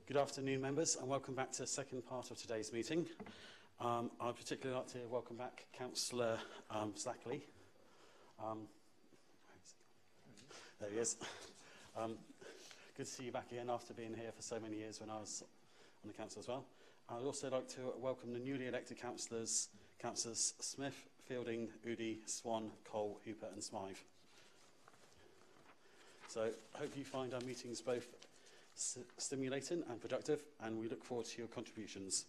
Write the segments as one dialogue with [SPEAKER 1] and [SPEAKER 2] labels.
[SPEAKER 1] Good afternoon, members, and welcome back to the second part of today's meeting. I'd particularly like to welcome back Councillor Slackley. There he is. Good to see you back again after being here for so many years when I was on the council as well. I'd also like to welcome the newly elected councillors, Councillors Smith, Fielding, Udy, Swan, Cole, Hooper and Smythe. So I hope you find our meetings both stimulating and productive, and we look forward to your contributions.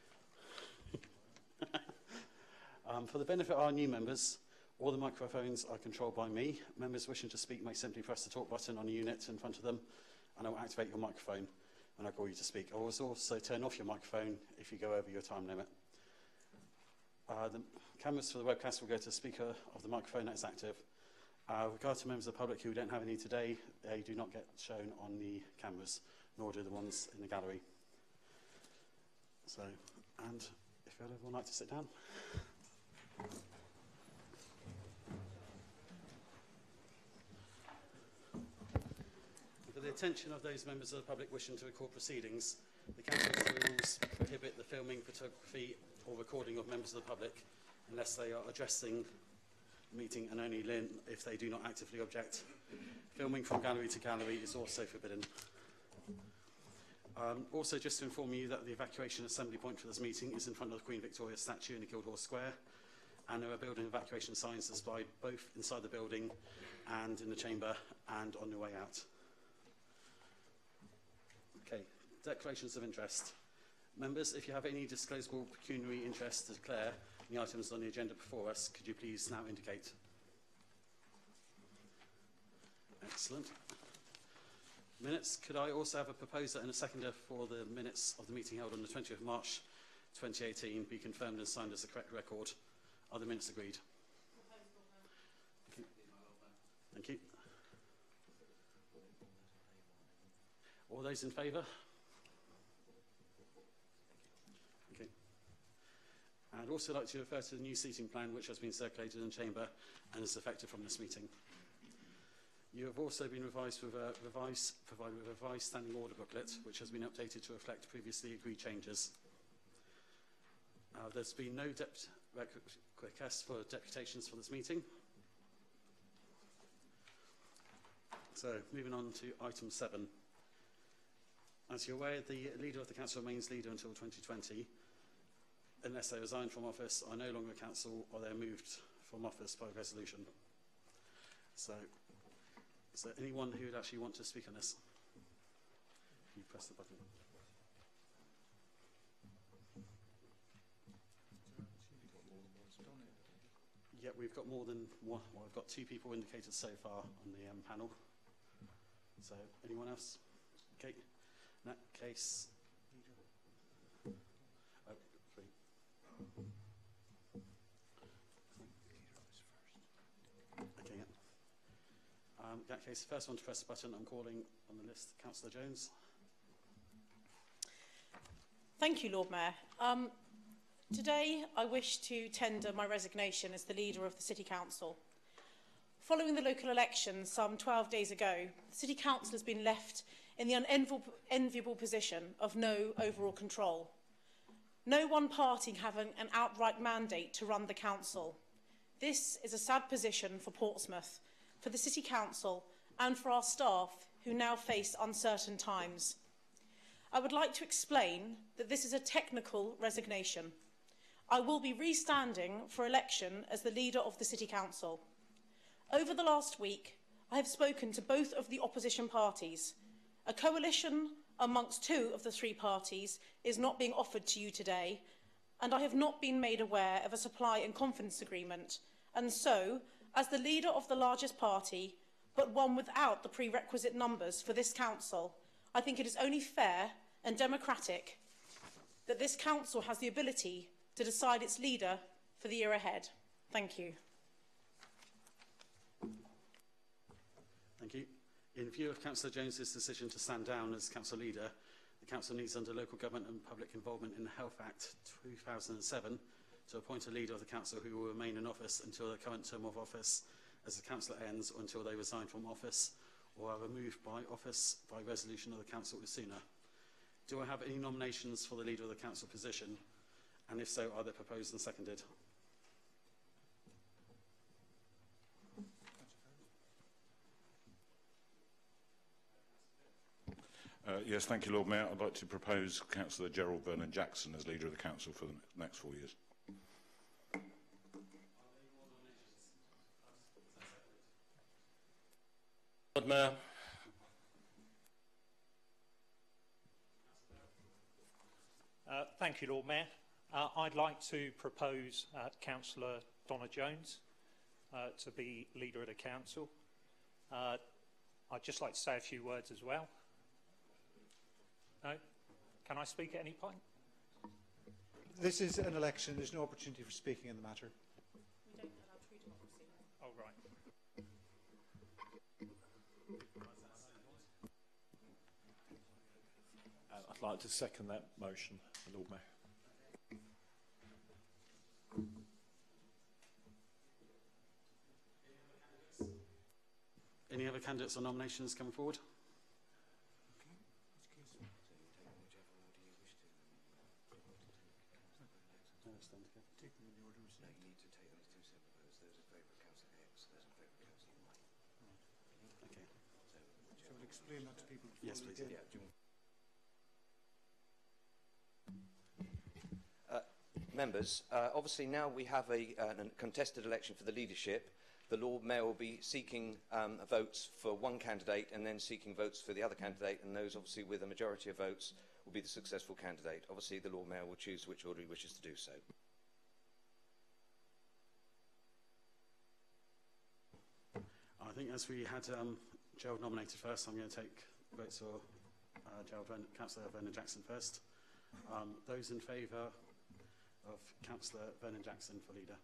[SPEAKER 1] For the benefit of our new members, all the microphones are controlled by me. Members wishing to speak may simply press the talk button on the unit in front of them, and I will activate your microphone when I call you to speak. I will also turn off your microphone if you go over your time limit. The cameras for the webcast will go to the speaker of the microphone that is active. With regard to members of the public who don't have any today, they do not get shown on the cameras, nor do the ones in the gallery. So, and if everyone would like to sit down. For the attention of those members of the public wishing to record proceedings, the Council's rules prohibit the filming, photography or recording of members of the public unless they are addressing meeting, and only if they do not actively object. Filming from gallery to gallery is also forbidden. Also, just to inform you that the evacuation assembly point for this meeting is in front of the Queen Victoria statue in the Guildhall Square, and there are building evacuation signs displayed both inside the building and in the chamber and on the way out. Okay, declarations of interest. Members, if you have any disclosable pecuniary interest to declare in the items on the agenda before us, could you please now indicate? Excellent. Minutes. Could I also have a proposer and a seconder for the minutes of the meeting held on the 20th of March 2018 be confirmed and signed as the correct record? Are the minutes agreed? Thank you. Thank you. All those in favour? Okay. I'd also like to refer to the new seating plan which has been circulated in the chamber and is effective from this meeting. You have also been provided with a revised standing order booklet which has been updated to reflect previously agreed changes. There's been no requests for deputations for this meeting. So, moving on to item 7. As you're aware, the leader of the council remains leader until 2020, unless they resign from office, are no longer council, or they're moved from office by resolution. So, is there anyone who would actually want to speak on this? You press the button. Yeah, we've got more than one. Well, we've got 2 people indicated so far on the panel. So, anyone else? Okay. In that case, oh, 3. Okay, yeah. In that case, the first one to press the button, I'm calling on the list, Councillor Jones.
[SPEAKER 2] Thank you, Lord Mayor. Today, I wish to tender my resignation as the leader of the City Council. Following the local elections some 12 days ago, the City Council has been left in the unenviable position of no overall control. No one party having an outright mandate to run the council. This is a sad position for Portsmouth, for the City Council and for our staff who now face uncertain times. I would like to explain that this is a technical resignation. I will be re-standing for election as the leader of the City Council. Over the last week, I have spoken to both of the opposition parties. A coalition amongst 2 of the 3 parties is not being offered to you today, and I have not been made aware of a supply and confidence agreement. And so, as the leader of the largest party, but one without the prerequisite numbers for this council, I think it is only fair and democratic that this council has the ability to decide its leader for the year ahead. Thank you.
[SPEAKER 1] Thank you. In view of Councillor Jones's decision to stand down as council leader, the council needs, under Local Government and Public Involvement in the Health Act 2007, to appoint a leader of the council who will remain in office until the current term of office as the councillor ends, or until they resign from office or are removed by office by resolution of the council or sooner. Do I have any nominations for the Leader of the Council position? And if so, are they proposed and seconded?
[SPEAKER 3] Yes, thank you, Lord Mayor. I'd like to propose Councillor Gerald Vernon-Jackson as Leader of the Council for the next 4 years.
[SPEAKER 4] Lord Mayor.
[SPEAKER 5] Thank you, Lord Mayor. I'd like to propose Councillor Donna Jones to be Leader of the Council. I'd just like to say a few words as well. No? Can I speak at any point?
[SPEAKER 6] This is an election. There's no opportunity for speaking in the matter.
[SPEAKER 2] We don't allow true democracy.
[SPEAKER 5] Oh, right.
[SPEAKER 4] I'd like to second that motion, Lord Mayor.
[SPEAKER 1] Any other candidates or nominations coming forward?
[SPEAKER 6] Explain that to people.
[SPEAKER 1] Yes, please.
[SPEAKER 7] Members, obviously now we have a contested election for the leadership. The Lord Mayor will be seeking votes for one candidate and then seeking votes for the other candidate, and those obviously with a majority of votes will be the successful candidate. Obviously the Lord Mayor will choose which order he wishes to do so.
[SPEAKER 1] I think as we had Gerald nominated first, I'm going to take votes for Councillor Vernon-Jackson first. Those in favour of Councillor Vernon-Jackson for Leader?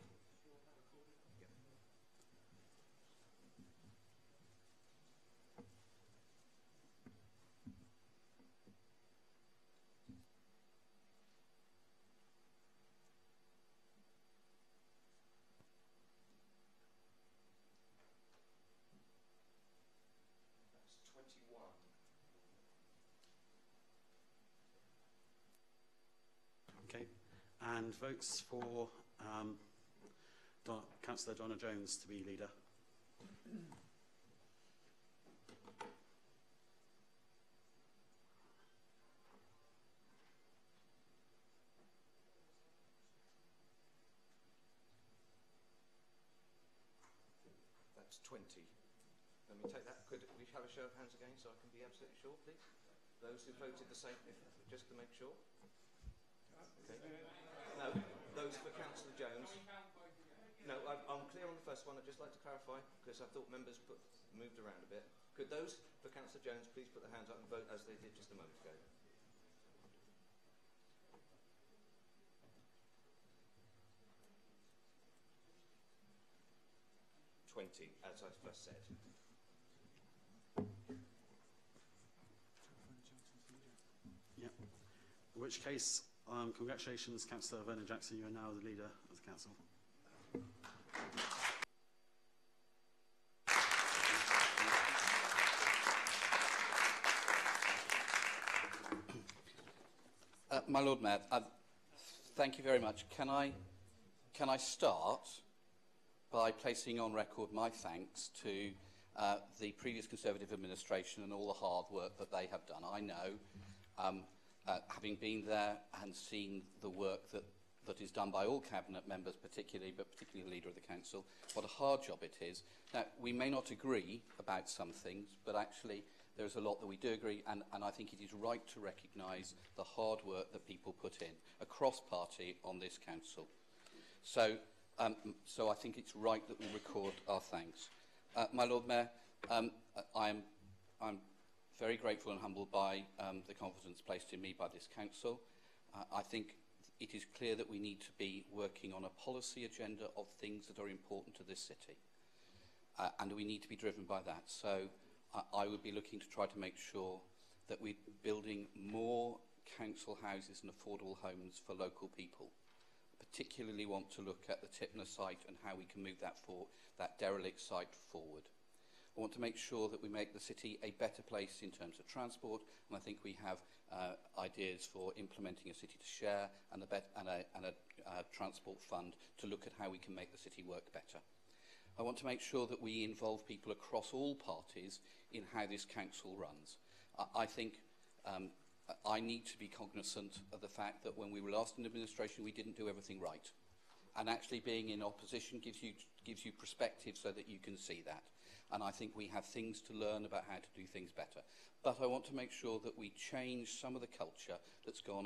[SPEAKER 1] Okay, and votes for Councillor Donna Jones to be Leader?
[SPEAKER 7] That's 20. Let me take that. Could we have a show of hands again so I can be absolutely sure, please? Those who voted the same, just to make sure. Okay. No, those for Councillor Jones. No, I'm clear on the first one. I'd just like to clarify because I thought members moved around a bit. Could those for Councillor Jones please put their hands up and vote as they did just a moment ago? As I first said.
[SPEAKER 1] Yeah. In which case, congratulations, Councillor Vernon-Jackson. You are now the Leader of the Council.
[SPEAKER 8] My Lord Mayor, thank you very much. Can I start by placing on record my thanks to the previous Conservative administration and all the hard work that they have done. I know, having been there and seen the work that is done by all Cabinet members particularly, but particularly the Leader of the Council, what a hard job it is. Now, we may not agree about some things, but actually there's a lot that we do agree, and I think it is right to recognise the hard work that people put in across party on this Council. So I think it's right that we record our thanks. My Lord Mayor, I'm very grateful and humbled by the confidence placed in me by this Council. I think it is clear that we need to be working on a policy agenda of things that are important to this city. And we need to be driven by that. So I would be looking to try to make sure that we're building more council houses and affordable homes for local people. Particularly want to look at the Tipner site and how we can move that derelict site forward. I want to make sure that we make the city a better place in terms of transport, and I think we have ideas for implementing a city to share and a transport fund to look at how we can make the city work better. I want to make sure that we involve people across all parties in how this council runs. I think I need to be cognizant of the fact that when we were last in administration, we didn't do everything right. And actually being in opposition gives you perspective so that you can see that. And I think we have things to learn about how to do things better. But I want to make sure that we change some of the culture that's gone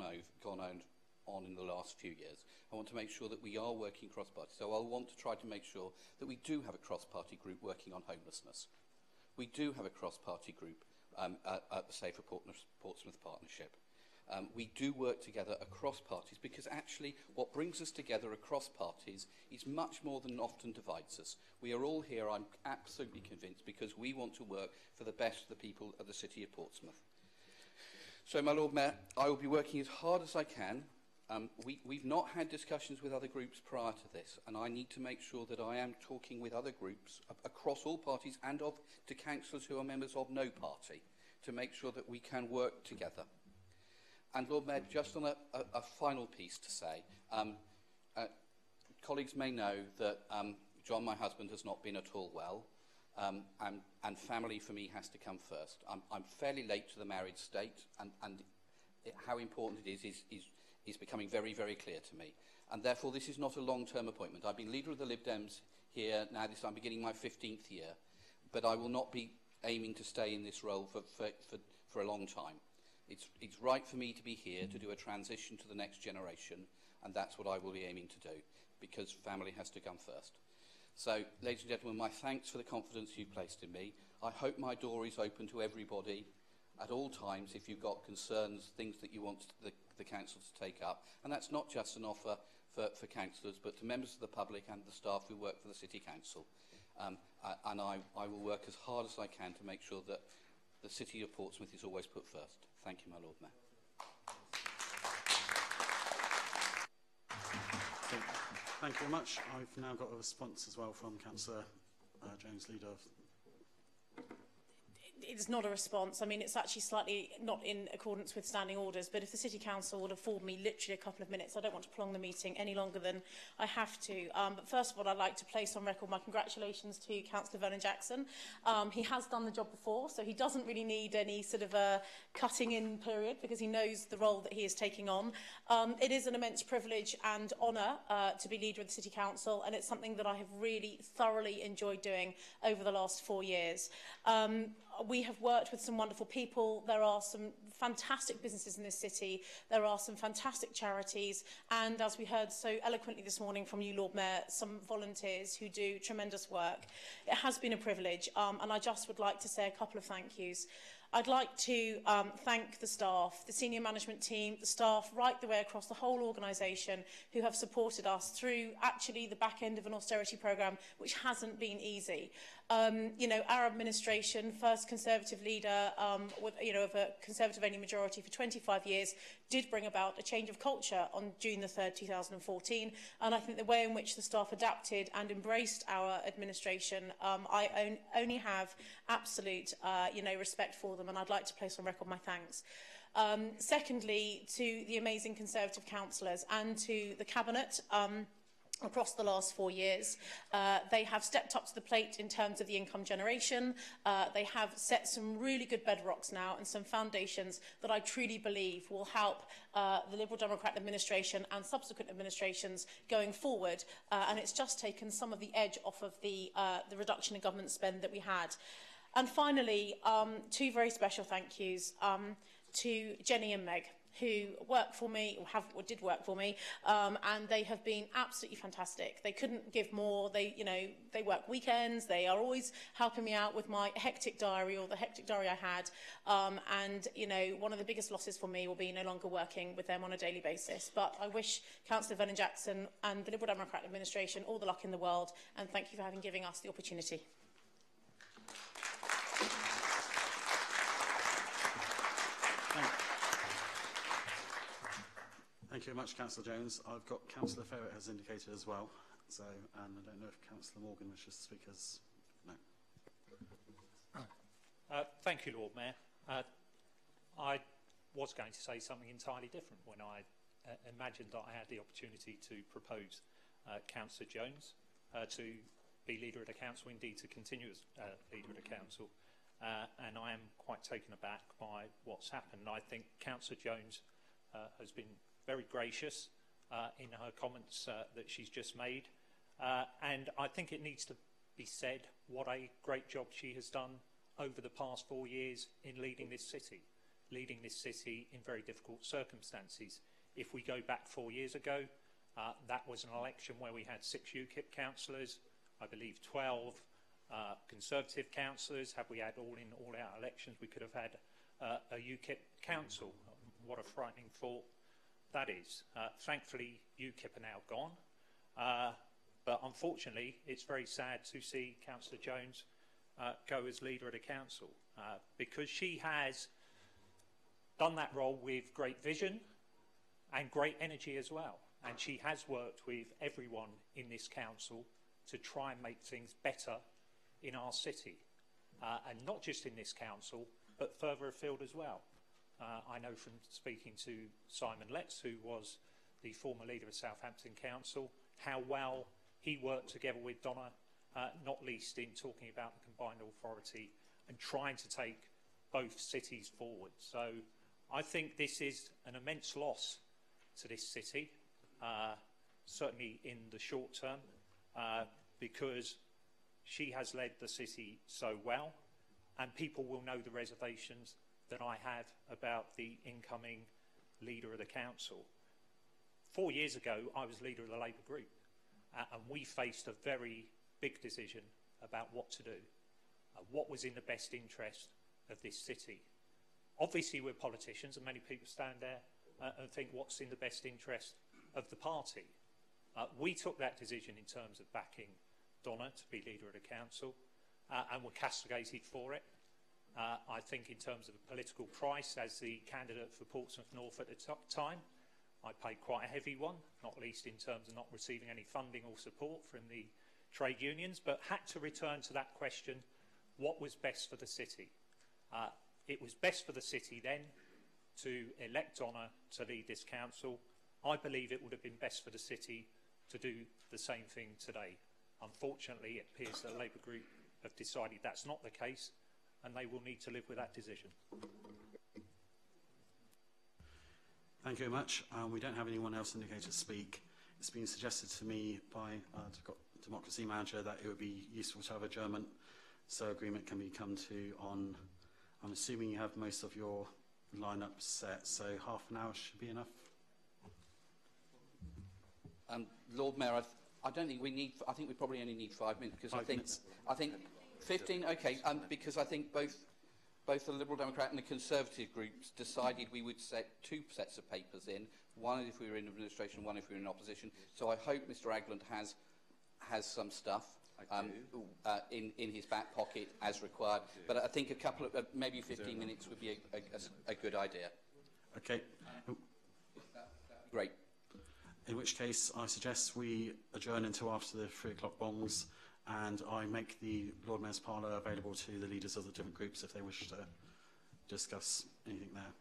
[SPEAKER 8] on in the last few years. I want to make sure that we are working cross-party. So I'll want to try to make sure that we do have a cross-party group working on homelessness. We do have a cross-party group at the Safer Portsmouth Partnership. We do work together across parties because actually what brings us together across parties is much more than often divides us. We are all here, I'm absolutely convinced, because we want to work for the best of the people of the City of Portsmouth. So, my Lord Mayor, I will be working as hard as I can. We've not had discussions with other groups prior to this, and I need to make sure that I am talking with other groups across all parties and to councillors who are members of no party to make sure that we can work together. And Lord Mayor, just on a final piece to say, colleagues may know that John, my husband, has not been at all well, and family for me has to come first. I'm fairly late to the marriage state, and how important it is becoming very, very clear to me. And therefore, this is not a long-term appointment. I've been leader of the Lib Dems here now. I'm beginning my 15th year, but I will not be aiming to stay in this role for a long time. It's right for me to be here to do a transition to the next generation, and that's what I will be aiming to do, because family has to come first. So, ladies and gentlemen, my thanks for the confidence you've placed in me. I hope my door is open to everybody at all times if you've got concerns, things that you want the council to take up. And that's not just an offer for councillors, but to members of the public and the staff who work for the City Council. And I will work as hard as I can to make sure that the City of Portsmouth is always put first. Thank you, my Lord Mayor.
[SPEAKER 1] Thank you very much. I've now got a response as well from Councillor Jones, leader of...
[SPEAKER 2] It's not a response. I mean, it's actually slightly not in accordance with standing orders, but if the City Council would afford me literally a couple of minutes, I don't want to prolong the meeting any longer than I have to. But first of all, I'd like to place on record my congratulations to Councillor Vernon Jackson. He has done the job before, so he doesn't really need any sort of a cutting-in period because he knows the role that he is taking on. It is an immense privilege and honour to be leader of the City Council, and it's something that I have really thoroughly enjoyed doing over the last 4 years. We have worked with some wonderful people. There are some fantastic businesses in this city. There are some fantastic charities. And as we heard so eloquently this morning from you, Lord Mayor, some volunteers who do tremendous work. It has been a privilege. And I just would like to say a couple of thank yous. I'd like to thank the staff, the senior management team, the staff right the way across the whole organisation who have supported us through actually the back end of an austerity programme, which hasn't been easy. You know, our administration, first Conservative leader with, of a Conservative-only majority for 25 years, did bring about a change of culture on June the 3rd, 2014. And I think the way in which the staff adapted and embraced our administration, I only have absolute, respect for them, and I'd like to place on record my thanks. Secondly, to the amazing Conservative councillors and to the Cabinet, across the last 4 years. They have stepped up to the plate in terms of the income generation. They have set some really good bedrocks now and some foundations that I truly believe will help the Liberal Democrat administration and subsequent administrations going forward. And it's just taken some of the edge off of the reduction in government spend that we had. And finally, two very special thank yous to Jenny and Meg, who work for me, or did work for me, and they have been absolutely fantastic. They couldn't give more. They work weekends. They are always helping me out with my hectic diary, or the hectic diary I had. And one of the biggest losses for me will be no longer working with them on a daily basis. But I wish Councillor Vernon Jackson and the Liberal Democrat administration all the luck in the world, and thank you for giving us the opportunity.
[SPEAKER 1] Thank you very much, Councillor Jones. I've got Councillor Ferret has indicated as well. So, and I don't know if Councillor Morgan wishes to speak as... No.
[SPEAKER 5] Thank you, Lord Mayor. I was going to say something entirely different when I imagined that I had the opportunity to propose Councillor Jones to be Leader of the Council, indeed to continue as Leader of the Council. And I am quite taken aback by what's happened. I think Councillor Jones has been very gracious in her comments that she's just made. And I think it needs to be said what a great job she has done over the past 4 years in leading this city in very difficult circumstances. If we go back 4 years ago, that was an election where we had 6 UKIP councillors, I believe 12 Conservative councillors. Had we had all-in, all-out elections, we could have had a UKIP council. What a frightening thought that is. Thankfully, UKIP are now gone. But unfortunately, it's very sad to see Councillor Jones go as Leader of the Council because she has done that role with great vision and great energy as well. And she has worked with everyone in this council to try and make things better in our city. And not just in this council, but further afield as well. I know from speaking to Simon Letts, who was the former leader of Southampton Council, how well he worked together with Donna, not least in talking about the combined authority and trying to take both cities forward. So I think this is an immense loss to this city, certainly in the short term, because she has led the city so well, and people will know the reservations that I have about the incoming Leader of the Council. 4 years ago, I was Leader of the Labour Group, and we faced a very big decision about what to do, what was in the best interest of this city. Obviously, we're politicians, and many people stand there and think what's in the best interest of the party. We took that decision in terms of backing Donna to be Leader of the Council, and were castigated for it. I think in terms of a political price, as the candidate for Portsmouth North at the time, I paid quite a heavy one, not least in terms of not receiving any funding or support from the trade unions, but had to return to that question, what was best for the city? It was best for the city then to elect Donna to lead this council. I believe it would have been best for the city to do the same thing today. Unfortunately, it appears that the Labour Group have decided that's not the case, and they will need to live with that decision.
[SPEAKER 1] Thank you very much. We don't have anyone else indicated to speak. It's been suggested to me by the Democracy Manager that it would be useful to have a German so agreement can be come to on, I'm assuming you have most of your lineup set, so half an hour should be enough.
[SPEAKER 8] Lord Mayor, I don't think we need, I think we probably only need 5 minutes because I think 15, okay, because I think both the Liberal Democrat and the Conservative groups decided we would set 2 sets of papers in, one if we were in administration, one if we were in opposition. So I hope Mr Agland has some stuff in his back pocket as required. But I think a couple of, maybe 15 minutes would be a good idea.
[SPEAKER 1] Okay.
[SPEAKER 8] Great.
[SPEAKER 1] In which case, I suggest we adjourn until after the 3 o'clock bongs, and I make the Lord Mayor's parlour available to the leaders of the different groups if they wish to discuss anything there.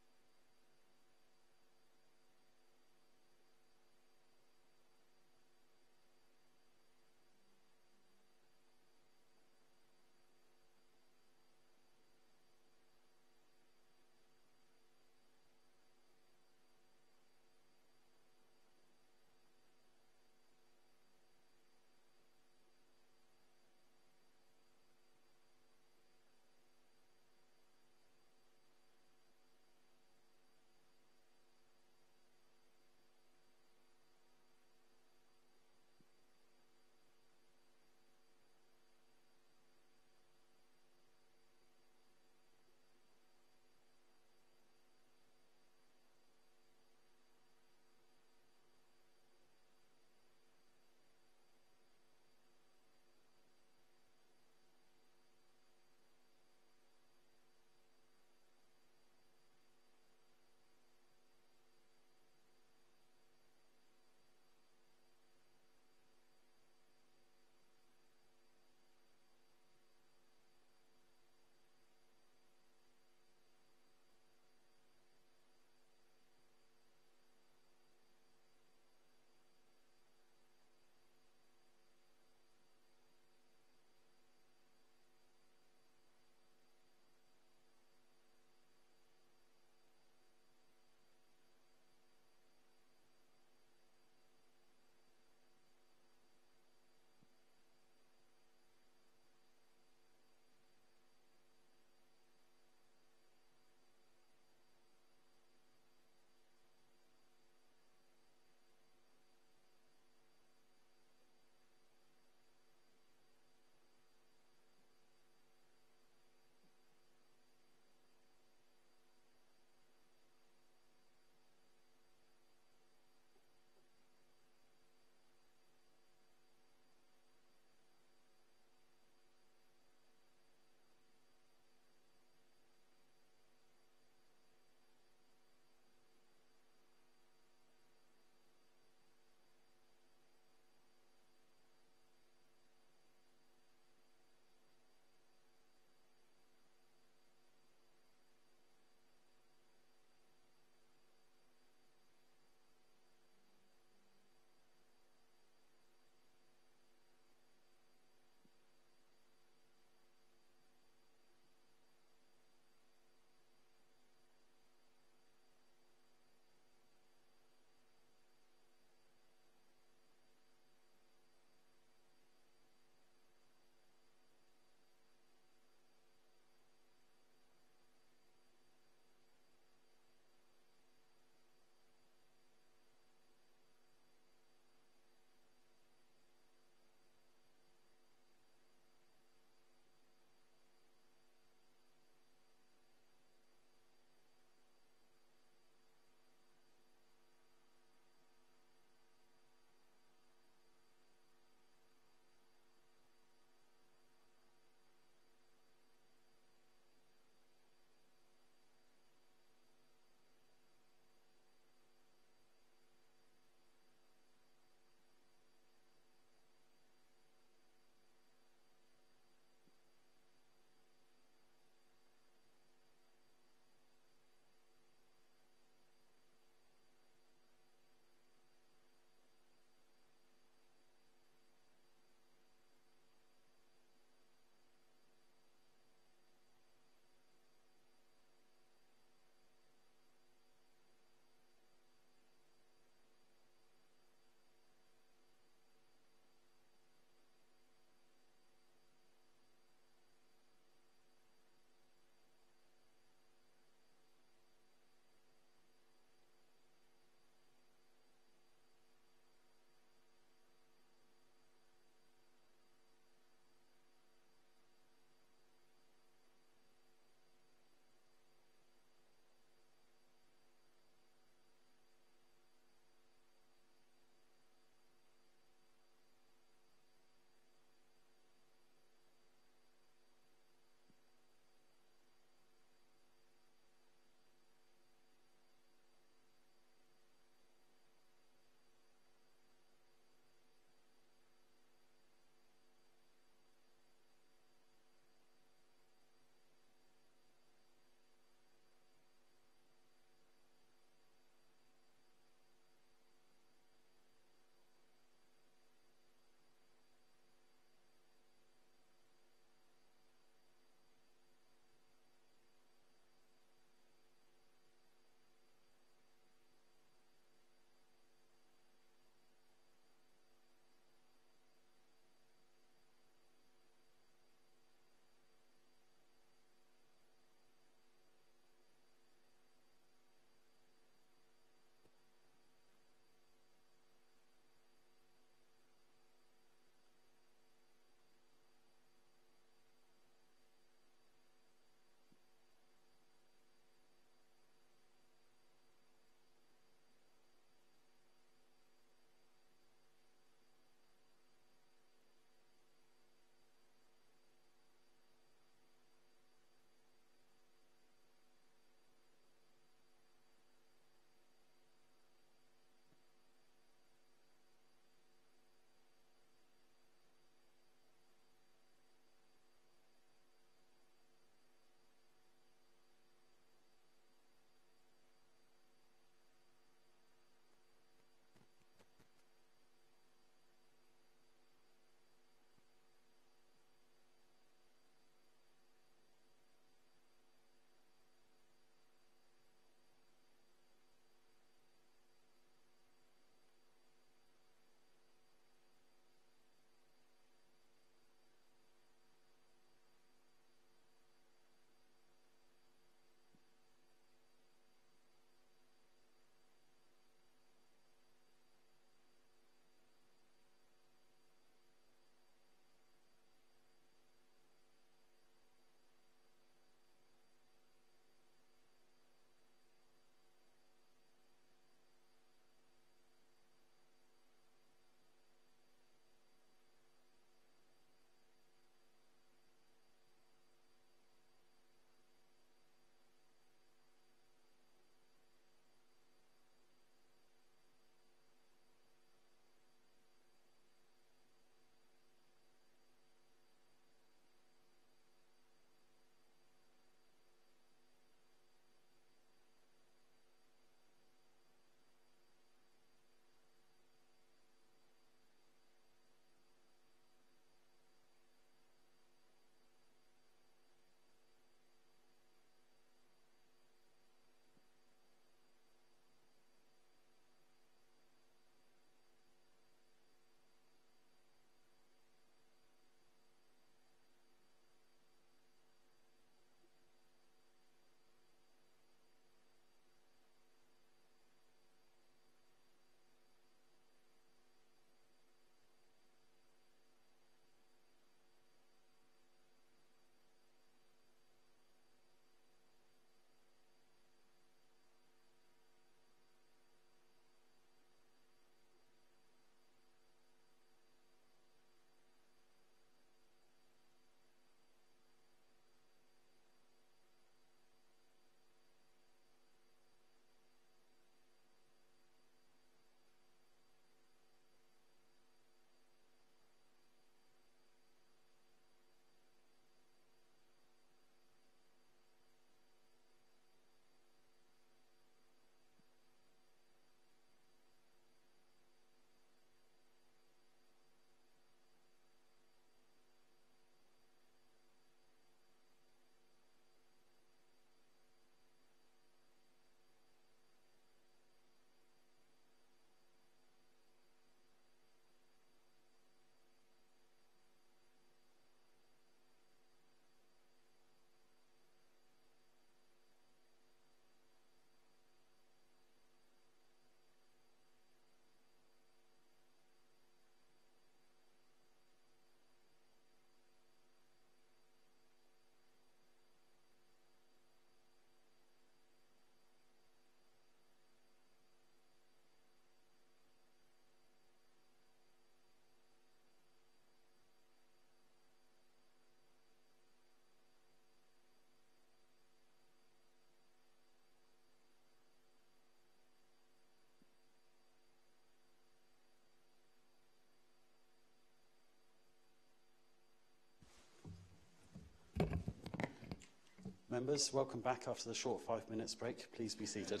[SPEAKER 1] Members, welcome back after the short 5 minutes break. Please be seated.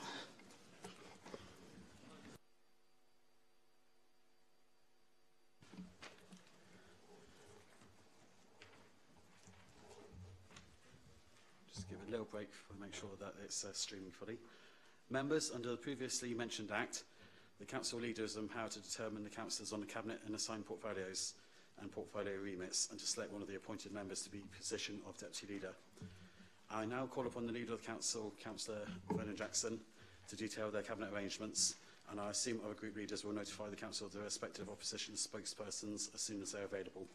[SPEAKER 1] Just give a little break to make sure that it's streaming fully. Members, under the previously mentioned Act, the Council Leader is empowered to determine the councillors on the Cabinet and assign portfolios and portfolio remits, and to select one of the appointed members to be position of Deputy Leader. I now call upon the Leader of the Council, Councillor Vernon Jackson, to detail their Cabinet arrangements, and I assume other group leaders will notify the Council of their respective opposition spokespersons as soon as they're available.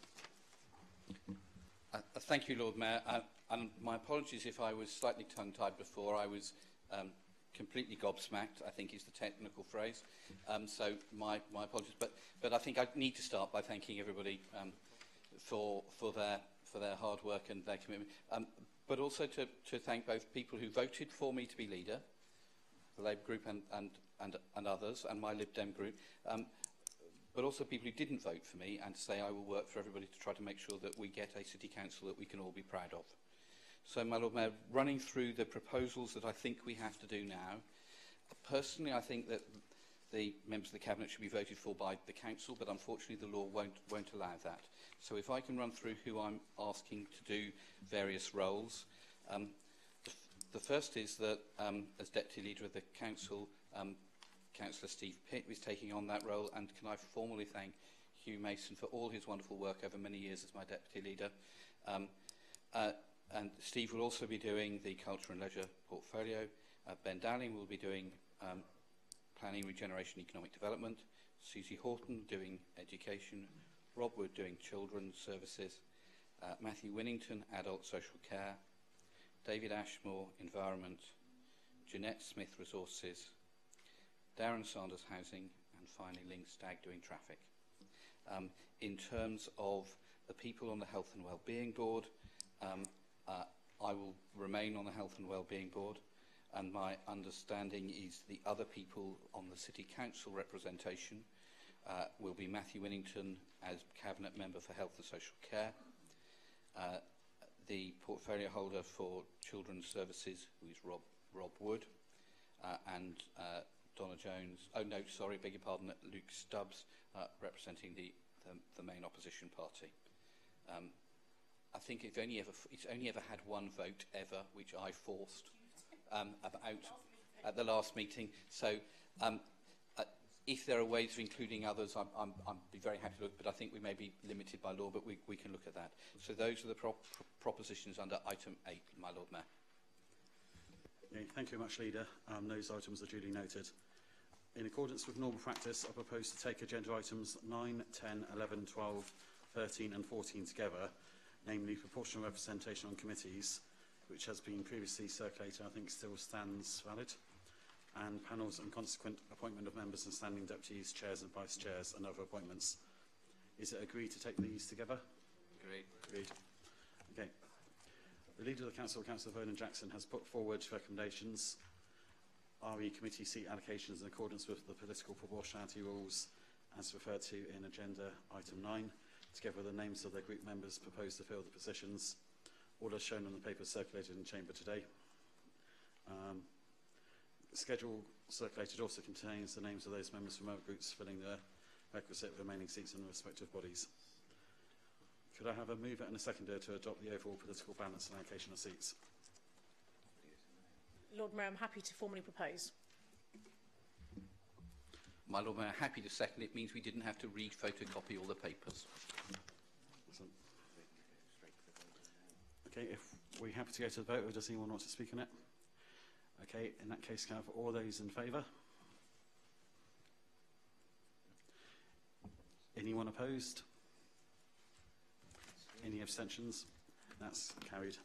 [SPEAKER 8] Thank you, Lord Mayor. And my apologies if I was slightly tongue-tied before. I was completely gobsmacked, I think is the technical phrase. So my apologies. But I think I need to start by thanking everybody for their hard work and their commitment. But also to thank both people who voted for me to be leader, the Labour group and others, and my Lib Dem group, but also people who didn't vote for me, and to say I will work for everybody to try to make sure that we get a city council that we can all be proud of. So, my Lord Mayor, running through the proposals that I think we have to do now, personally I think that the members of the Cabinet should be voted for by the Council, but unfortunately the law won't allow that. So if I can run through who I'm asking to do various roles. The first is that as Deputy Leader of the Council, Councillor Steve Pitt is taking on that role, and can I formally thank Hugh Mason for all his wonderful work over many years as my Deputy Leader. And Steve will also be doing the Culture and Leisure portfolio. Ben Dowling will be doing Planning, Regeneration, Economic Development. Susie Horton doing Education. Rob Wood doing Children's Services. Matthew Winnington, Adult Social Care. David Ashmore, Environment. Jeanette Smith, Resources. Darren Sanders, Housing. And finally, Ling Stagg doing Traffic. In terms of the people on the Health and Wellbeing Board, I will remain on the Health and Wellbeing Board, and my understanding is the other people on the City Council representation will be Matthew Winnington as Cabinet Member for Health and Social Care, the portfolio holder for Children's Services, who is Rob Wood, and Donna Jones, beg your pardon, Luke Stubbs, representing the main opposition party. I think it's only ever had one vote ever, which I forced about at the last meeting. So if there are ways of including others, I'd be very happy to look, but I think we may be limited by law, but we can look at that. So those are the propositions under item 8, my Lord Mayor.
[SPEAKER 1] Okay, thank you very much, Leader. Those items are duly noted. In accordance with normal practice, I propose to take agenda items 9, 10, 11, 12, 13 and 14 together, namely proportional representation on committees, which has been previously circulated, I think still stands valid, and panels and consequent appointment of members and standing deputies, chairs and vice chairs, and other appointments. Is it agreed to take these together?
[SPEAKER 8] Agreed.
[SPEAKER 1] Agreed. Okay. The Leader of the Council, Councillor Vernon Jackson, has put forward recommendations, RE committee seat allocations in accordance with the political proportionality rules as referred to in agenda item 9, together with the names of their group members proposed to fill the positions, all as shown on the paper circulated in the chamber today. The schedule circulated also contains the names of those members from other groups filling the requisite remaining seats in the respective bodies. Could I have a mover and a seconder to adopt the overall political balance and allocation of seats?
[SPEAKER 2] Lord Mayor, I'm happy to formally propose.
[SPEAKER 8] My Lord Mayor, happy to second. It means we didn't have to re-photocopy all the papers.
[SPEAKER 1] Okay, if we're happy to go to the vote, or does anyone want to speak on it? Okay, in that case, can I have all those in favour? Anyone opposed? Any abstentions? That's carried.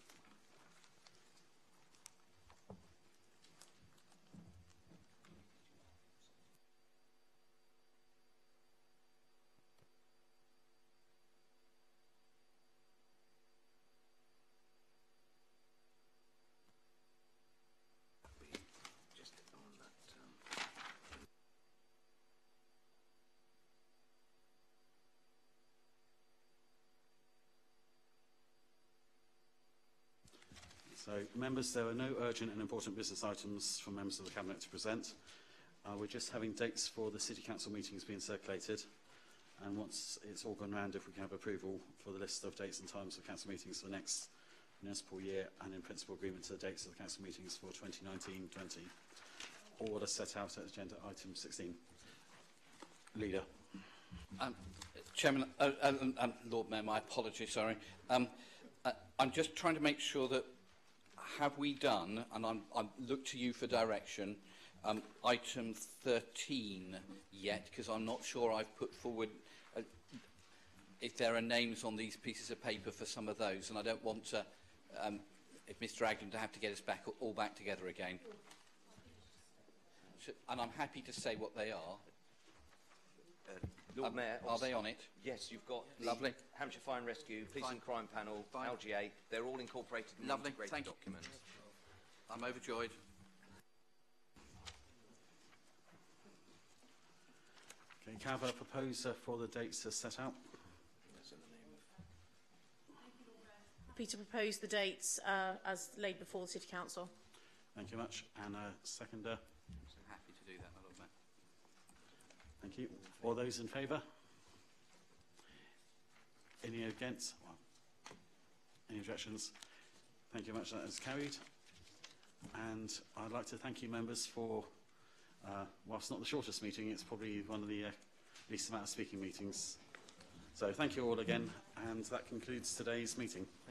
[SPEAKER 1] So, members, there are no urgent and important business items from members of the Cabinet to present. We're just having dates for the City Council meetings being circulated. And once it's all gone round, if we can have approval for the list of dates and times of council meetings for the next municipal year, and in principle agreement to the dates of the council meetings for 2019-20. All what are set out at agenda item 16. Leader.
[SPEAKER 8] Chairman, Lord Mayor, my apologies, sorry. I'm just trying to make sure that have we done, and I look to you for direction, item 13 yet, because I'm not sure I've put forward if there are names on these pieces of paper for some of those, and I don't want to, if Mr Agnew to have to get us back all back together again. And I'm happy to say what they are.
[SPEAKER 7] Lord Mayor,
[SPEAKER 8] are they on it?
[SPEAKER 7] Yes, you've got the
[SPEAKER 8] Lovely.
[SPEAKER 7] Hampshire Fire and Rescue, Police
[SPEAKER 8] Fine.
[SPEAKER 7] and Crime Panel,
[SPEAKER 8] Fine.
[SPEAKER 7] LGA. They're all incorporated in
[SPEAKER 8] Lovely.
[SPEAKER 7] the integrated
[SPEAKER 8] Thank you.
[SPEAKER 7] document.
[SPEAKER 8] I'm overjoyed.
[SPEAKER 1] Okay, can I have a proposer for the dates as set out?
[SPEAKER 2] Happy to propose the dates as laid before the City Council.
[SPEAKER 1] Thank you very much. And a seconder?
[SPEAKER 8] So happy to do that, my Lord Mayor.
[SPEAKER 1] Thank you. All those in favour? Any against? Well, any objections? Thank you very much. That is carried. And I'd like to thank you, members, for, whilst not the shortest meeting, it's probably one of the least amount of speaking meetings. So thank you all again, and that concludes today's meeting.